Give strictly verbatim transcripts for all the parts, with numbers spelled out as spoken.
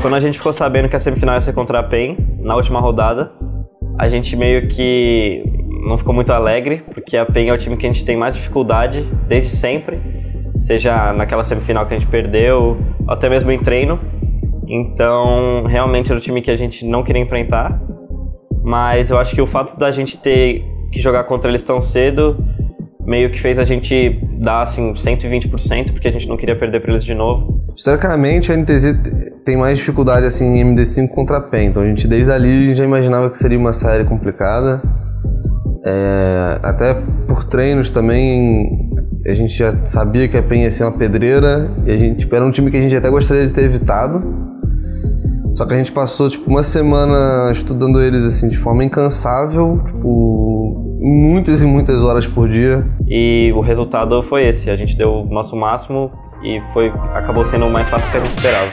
quando a gente ficou sabendo que a semifinal ia ser contra a PEN, na última rodada, a gente meio que não ficou muito alegre, porque a PEN é o time que a gente tem mais dificuldade desde sempre, seja naquela semifinal que a gente perdeu, ou até mesmo em treino. Então, realmente era o time que a gente não queria enfrentar, mas eu acho que o fato da gente ter que jogar contra eles tão cedo meio que fez a gente dar assim cento e vinte por cento, porque a gente não queria perder para eles de novo. Historicamente, a N T Z tem mais dificuldade assim, em M D cinco contra a PEN, então a gente desde ali a gente já imaginava que seria uma série complicada. É, até por treinos também, a gente já sabia que a PEN ia ser uma pedreira, e a gente era um time que a gente até gostaria de ter evitado. Só que a gente passou tipo uma semana estudando eles assim de forma incansável, tipo muitas e muitas horas por dia. E o resultado foi esse, a gente deu o nosso máximo e foi, acabou sendo mais fácil do que a gente esperava.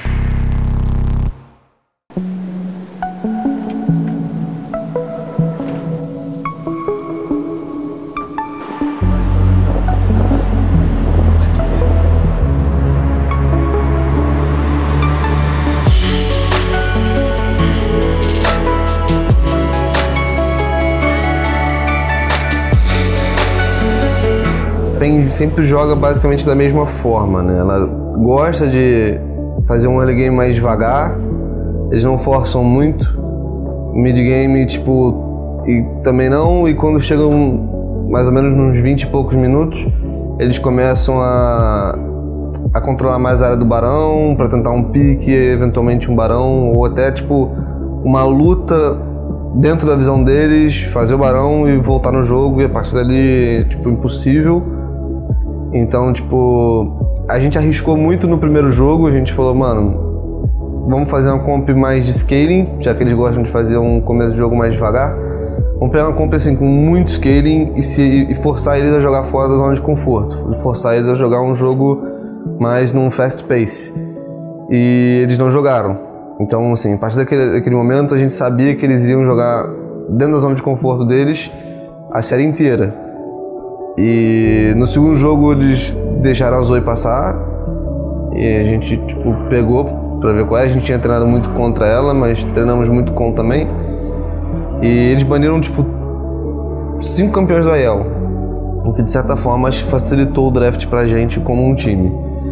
A PEN sempre joga basicamente da mesma forma, né? Ela gosta de fazer um early game mais devagar, eles não forçam muito, mid game tipo, e também não, e quando chegam mais ou menos nos vinte e poucos minutos, eles começam a, a controlar mais a área do barão, para tentar um pique, eventualmente um barão, ou até tipo uma luta dentro da visão deles, fazer o barão e voltar no jogo, e a partir dali, tipo, impossível. Então, tipo, a gente arriscou muito no primeiro jogo, a gente falou, mano, vamos fazer uma comp mais de scaling, já que eles gostam de fazer um começo de jogo mais devagar. Vamos pegar uma comp assim com muito scaling e, se, e forçar eles a jogar fora da zona de conforto, forçar eles a jogar um jogo mais num fast pace. E eles não jogaram. Então, assim, a partir daquele, daquele momento a gente sabia que eles iriam jogar dentro da zona de conforto deles a série inteira. E no segundo jogo eles deixaram a Zoe passar e a gente tipo pegou pra ver qual é. A gente tinha treinado muito contra ela, mas treinamos muito com também. E eles baniram tipo cinco campeões do I E L, o que de certa forma acho que facilitou o draft pra gente como um time.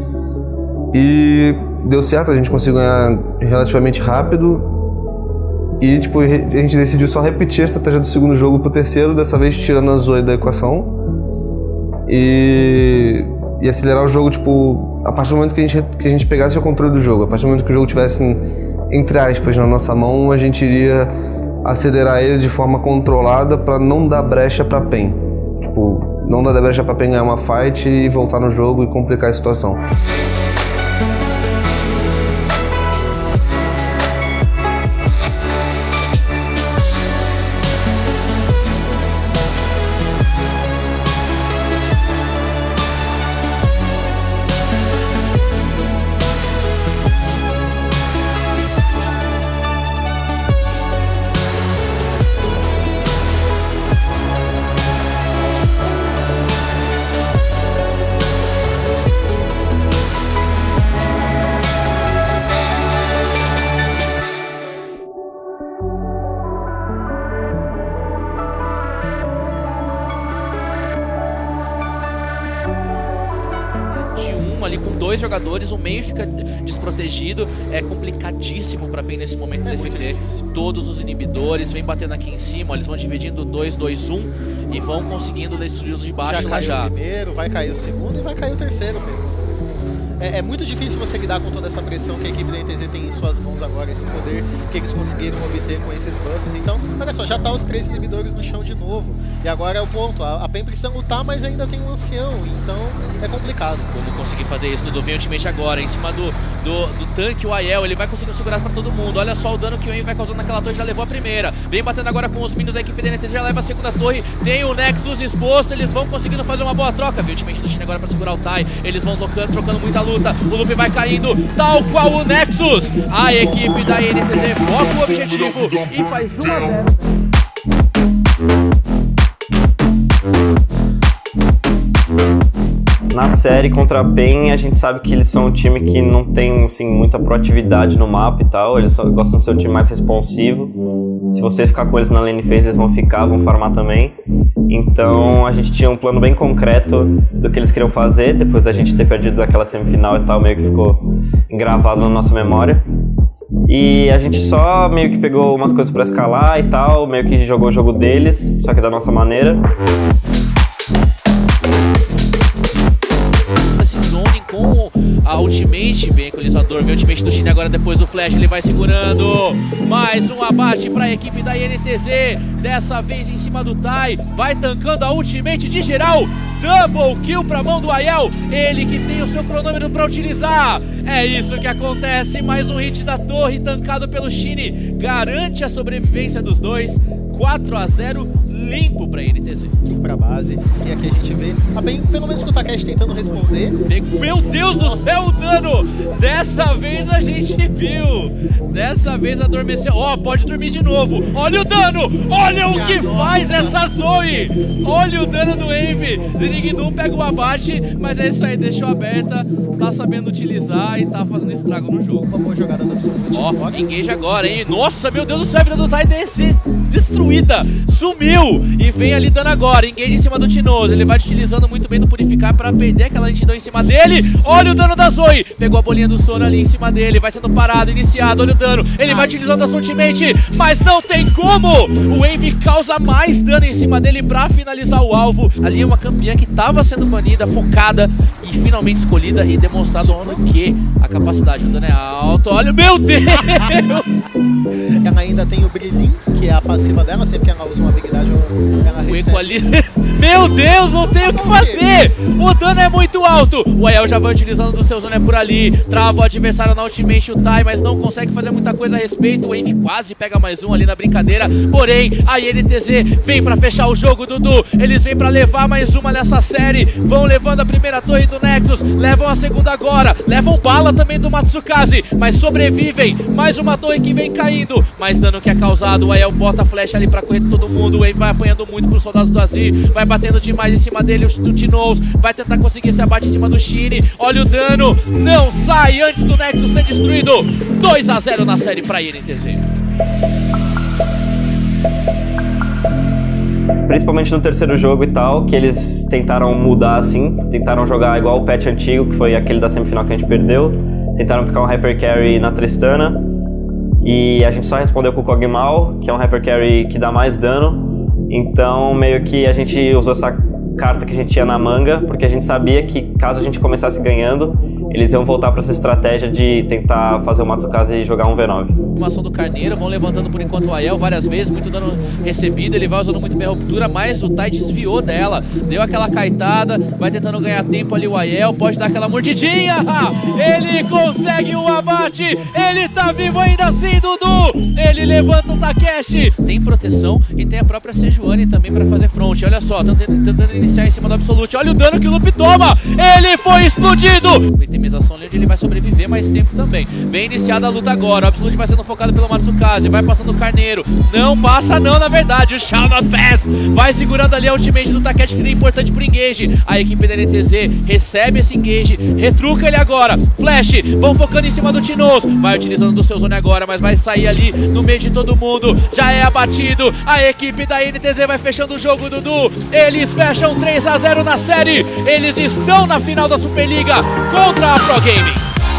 E deu certo, a gente conseguiu ganhar relativamente rápido. E tipo, a gente decidiu só repetir a estratégia do segundo jogo pro terceiro, dessa vez tirando a Zoe da equação. E, e acelerar o jogo, tipo, a partir do momento que a, gente, que a gente pegasse o controle do jogo, a partir do momento que o jogo tivesse, entre aspas, na nossa mão, a gente iria acelerar ele de forma controlada para não dar brecha pra PEN. Tipo, não dar brecha pra PEN ganhar uma fight e voltar no jogo e complicar a situação. Ali com dois jogadores, o meio fica desprotegido, é complicadíssimo pra PEN nesse momento é defender todos os inibidores, vem batendo aqui em cima, ó, eles vão dividindo dois, dois, um e vão conseguindo destruir os de baixo. Já lá caiu já. o primeiro, vai cair o segundo e vai cair o terceiro, mesmo. É, é muito difícil você lidar com toda essa pressão que a equipe da N T Z tem em suas mãos agora, esse poder que eles conseguiram obter com esses buffs. Então, olha só, já tá os três inibidores no chão de novo. E agora é o ponto, a, a PEN precisa lutar, mas ainda tem um ancião, então é complicado. Como conseguir fazer isso no Duven Ultimate agora, em cima do, do, do tanque, o I E L, ele vai conseguir segurar pra todo mundo. Olha só o dano que o Yen vai causando naquela torre, já levou a primeira. Vem batendo agora com os minions, a equipe da N T Z já leva a segunda torre. Tem o Nexus exposto, eles vão conseguindo fazer uma boa troca. Vem o Ultimate do Shin agora pra segurar o Tai, eles vão tocando, trocando muita luta. O Lupe vai caindo, tal qual o Nexus. A equipe da N T Z foca o objetivo e faz um a zero. Na série contra a PEN, a gente sabe que eles são um time que não tem assim, muita proatividade no mapa e tal, eles só gostam de ser um time mais responsivo. Se você ficar com eles na lane phase, eles vão ficar, vão farmar também. Então a gente tinha um plano bem concreto do que eles queriam fazer, depois da gente ter perdido daquela semifinal e tal, meio que ficou engravado na nossa memória. E a gente só meio que pegou umas coisas pra escalar e tal, meio que jogou o jogo deles, só que da nossa maneira. Esse zone com a ultimate, vem equalizador, vem o ultimate do Chine agora depois do flash, ele vai segurando. Mais um abate pra equipe da I N T Z, dessa vez em cima do Tai, vai tancando a ultimate de geral. Double kill pra mão do Aiel, ele que tem o seu cronômetro pra utilizar. É isso que acontece, mais um hit da torre tancado pelo Chine, garante a sobrevivência dos dois. quatro a zero limpo pra N T Z. Pra base, e aqui a gente vê, a bem, pelo menos com o Takeshi tentando responder. Meu Deus do céu, o dano! Dessa vez a gente viu. Dessa vez adormeceu. Ó, oh, pode dormir de novo. Olha o dano! Olha o que faz essa Zoe! Olha o dano do Envy. Zirigdum pega o abate, mas é isso aí, deixou aberta. Tá sabendo utilizar e tá fazendo estrago no jogo. Uma boa jogada do Absolute. Ó, oh, engage agora, hein? Nossa, meu Deus do céu, a vida do Tai desse destruída. Sumiu! E vem ali dando agora. Engage em cima do Tinoz. Ele vai utilizando muito bem do Purificar pra perder aquela lentidão em cima dele. Olha o dano da Zoe. Pegou a bolinha do Sora ali em cima dele. Vai sendo parado, iniciado. Olha o dano. Ele vai utilizando a sua ultimate, mas não tem como. O Envy causa mais dano em cima dele pra finalizar o alvo. Ali é uma campeã que tava sendo banida, focada e finalmente escolhida e demonstrado por que a capacidade do dano é alto. Olha, meu Deus! Ela ainda tem o brilhinho, que é a passiva dela. Sempre que ela usa uma habilidade, ela recebe. O ali... Meu Deus, não tem o que fazer! O dano é muito alto! O Aiel já vai utilizando do seu Zoné por ali. Trava o adversário na ultimate, o Tai, mas não consegue fazer muita coisa a respeito. O Envy quase pega mais um ali na brincadeira. Porém, a I N T Z vem pra fechar o jogo, Dudu. Eles vêm pra levar mais uma nessa série. Vão levando a primeira torre do Nexus. Levam a segunda agora. Levam bala também do Matsukaze. Mas sobrevivem. Mais uma torre que vem caindo. Mais dano que é causado. O Aiel bota a flecha ali pra correr todo mundo. O Envy vai apanhando muito pros soldados do Azir. Vai batendo demais em cima dele, do Tinoz. Vai tentar conseguir esse abate em cima do Chine. Olha o dano. Não sai antes do Nexus ser destruído. dois a zero na série pra I N T Z. Principalmente no terceiro jogo e tal, que eles tentaram mudar assim, tentaram jogar igual o patch antigo, que foi aquele da semifinal que a gente perdeu. Tentaram picar um Hyper Carry na Tristana. E a gente só respondeu com o Kog'Maw, que é um Hyper Carry que dá mais dano. Então meio que a gente usou essa carta que a gente tinha na manga, porque a gente sabia que caso a gente começasse ganhando, eles iam voltar para essa estratégia de tentar fazer o Matsukaze e jogar um V nove. Ação do Carneiro, vão levantando por enquanto o Aiel várias vezes, muito dano recebido, ele vai usando muito bem a ruptura, mas o Tai desviou dela, deu aquela caitada, vai tentando ganhar tempo ali o Aiel, pode dar aquela mordidinha, ele consegue o abate, ele tá vivo ainda assim, Dudu, ele levanta o Takeshi, tem proteção e tem a própria Sejuani também pra fazer front, olha só, tentando iniciar em cima do Absolute, olha o dano que o Lupe toma, ele foi explodido, vitimização ali onde ele vai sobreviver mais tempo também, vem iniciada a luta agora, o Absolute vai sendo focado pelo Matsukaze, vai passando o Carneiro, não passa não na verdade, o Shall Not Pass, vai segurando ali a ultimate do Takeshi, que seria importante pro engage, a equipe da N T Z recebe esse engage, retruca ele agora, flash, vão focando em cima do Tinoz, vai utilizando do seu Zone agora, mas vai sair ali no meio de todo mundo, já é abatido, a equipe da N T Z vai fechando o jogo, Dudu, eles fecham três a zero na série, eles estão na final da Superliga contra a Pro Gaming.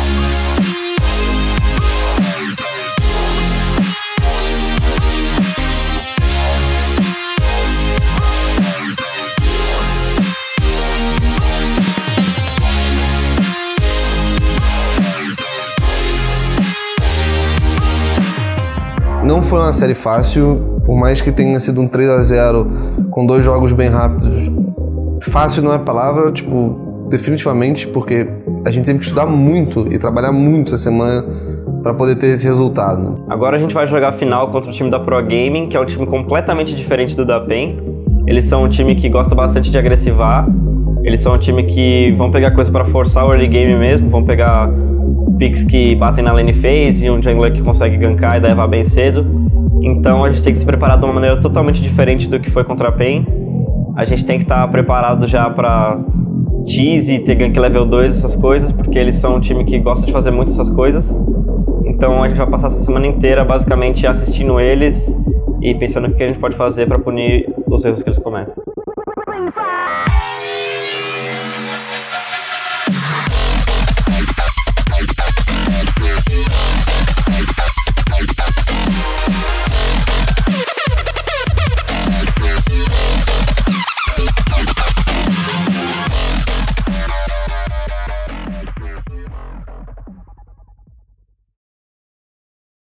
Não foi uma série fácil, por mais que tenha sido um três a zero com dois jogos bem rápidos. Fácil não é palavra, tipo, definitivamente, porque a gente teve que estudar muito e trabalhar muito essa semana para poder ter esse resultado. Agora a gente vai jogar a final contra o time da Pro Gaming, que é um time completamente diferente do da PEN. Eles são um time que gosta bastante de agressivar, eles são um time que vão pegar coisa para forçar o early game mesmo, vão pegar picks que batem na lane phase e um jungler que consegue gankar e levar bem cedo. Então a gente tem que se preparar de uma maneira totalmente diferente do que foi contra a PEN. A gente tem que estar preparado já para cheese, ter gank level dois, essas coisas, porque eles são um time que gosta de fazer muito essas coisas. Então a gente vai passar essa semana inteira basicamente assistindo eles e pensando o que a gente pode fazer para punir os erros que eles cometem.